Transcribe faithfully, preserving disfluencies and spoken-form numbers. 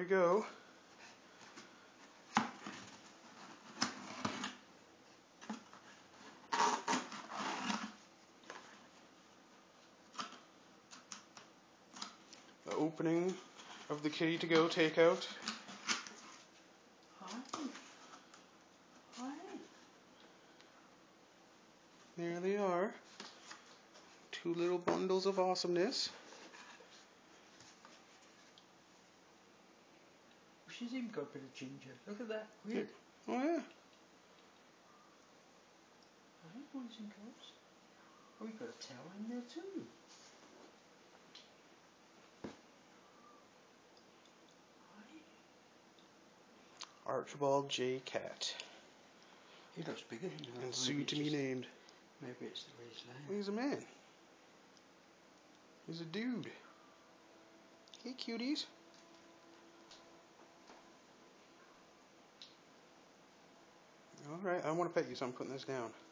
we go. The opening of the Kitty to Go takeout. Hi. Hi. There they are. Two little bundles of awesomeness. She's even got a bit of ginger. Look at that. Weird. Oh yeah. Hi, boys and girls. Oh, we've got a towel in there too. Hi. Archibald J. Cat. He looks bigger than you. And soon to be named. Maybe it's the way his name. Well, he's a man. He's a dude. Hey, cuties. Alright, I want to pet you, so I'm putting this down.